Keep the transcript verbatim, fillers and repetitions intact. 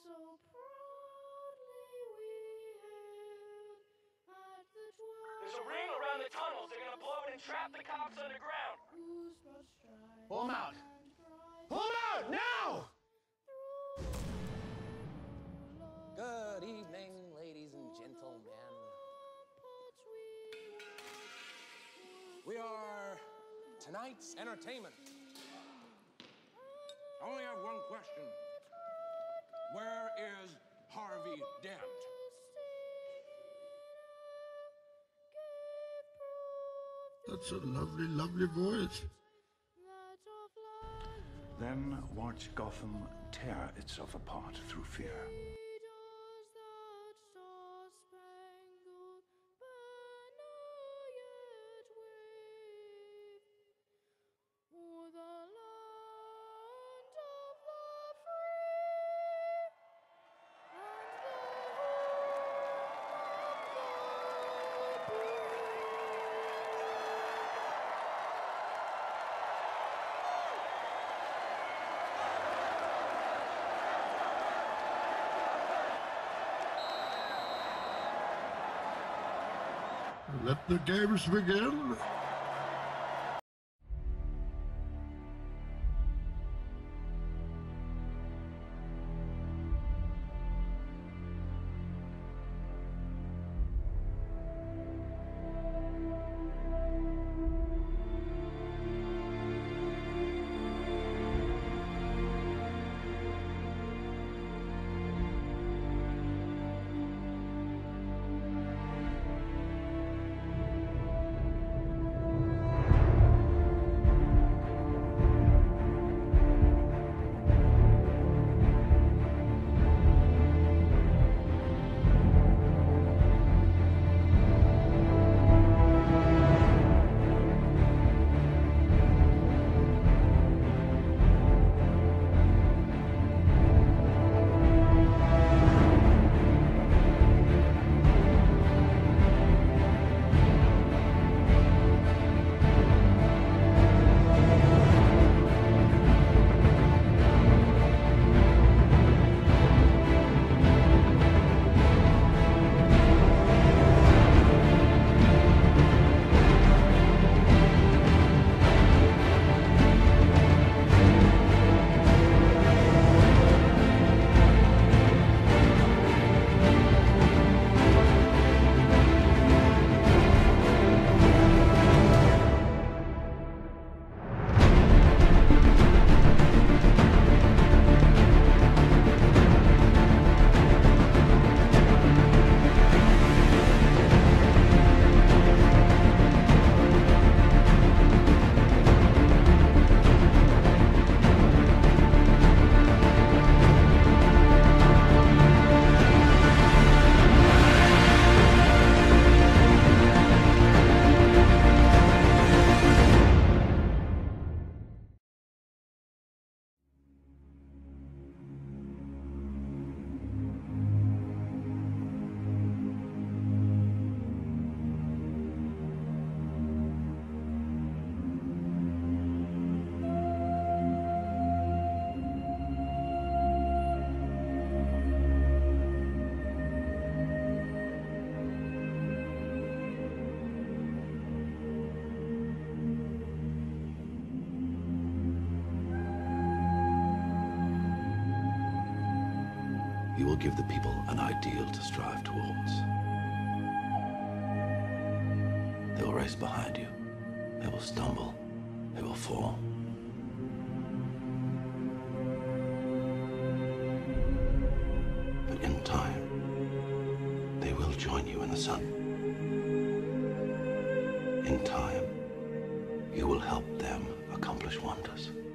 So proudly we hailed at the twilight. There's a ring around the tunnels. They're gonna blow it and trap the cops underground. Whose broad stripes Pull 'em out. and bright Pull 'em out now! Good evening, ladies and gentlemen. ramparts we walked, We are tonight's entertainment. I only have one question. Where is Harvey Dent? That's a lovely, lovely voice. Then watch Gotham tear itself apart through fear. Let the games begin. You will give the people an ideal to strive towards. They will race behind you. They will stumble. They will fall. But in time, they will join you in the sun. In time, you will help them accomplish wonders.